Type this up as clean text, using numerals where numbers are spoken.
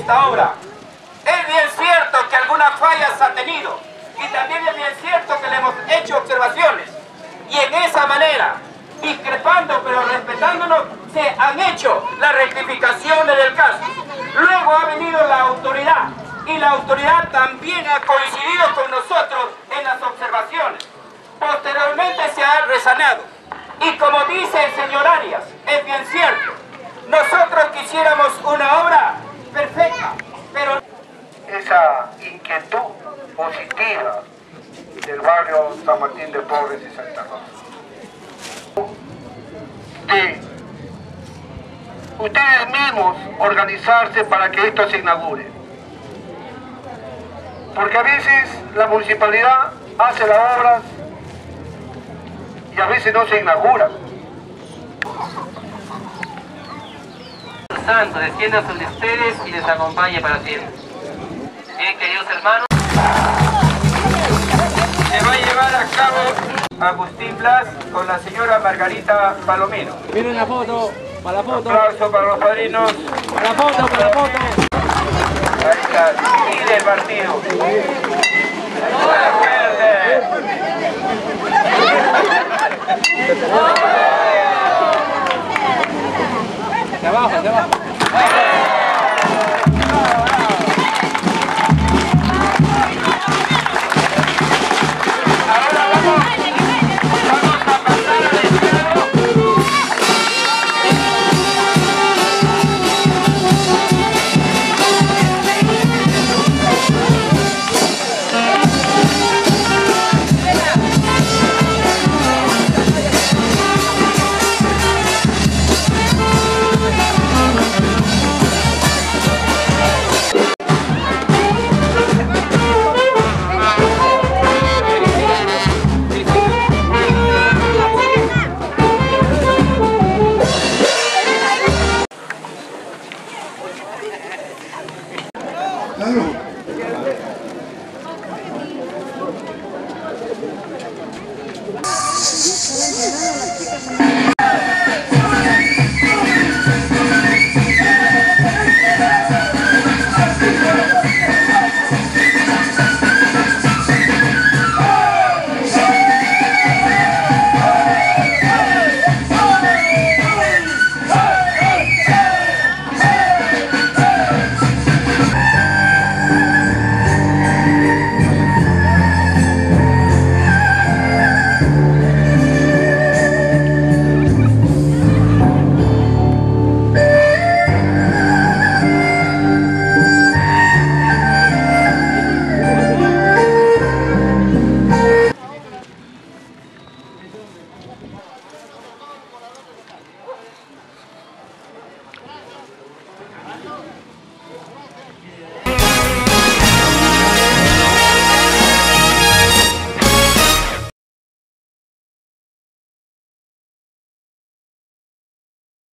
esta obra. Es bien cierto que algunas fallas ha tenido y también es bien cierto que le hemos hecho observaciones y en esa manera, discrepando pero respetándonos, se han hecho las rectificaciones del caso. Luego ha venido la autoridad y la autoridad también ha coincidido con nosotros en las observaciones. Posteriormente se ha resanado y como dice el señor Arias, es bien cierto, nosotros quisiéramos una obra perfecta, pero esa inquietud positiva del barrio San Martín de Porres y Santa Rosa. De ustedes mismos organizarse para que esto se inaugure. Porque a veces la municipalidad hace las obras y a veces no se inaugura. Santo, descienda sobre ustedes y les acompañe para siempre. Bien, queridos hermanos, se va a llevar a cabo Agustín Blas con la señora Margarita Palomino. Miren la foto, para la foto. Un aplauso para los padrinos. Para la foto, para la foto. Ahí está, y del partido.